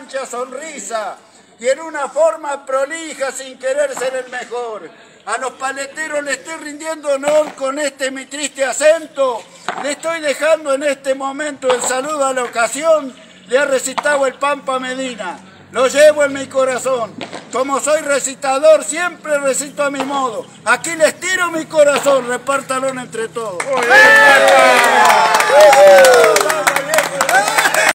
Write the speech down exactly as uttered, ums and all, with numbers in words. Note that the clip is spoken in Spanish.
ancha sonrisa y en una forma prolija sin querer ser el mejor. A los paleteros le estoy rindiendo honor con este mi triste acento. Le estoy dejando en este momento el saludo a la ocasión. Le ha recitado el Pampa Medina. Lo llevo en mi corazón. Como soy recitador, siempre recito a mi modo. Aquí les tiro mi corazón, repártalo entre todos. ¡Eh! ¡Eh!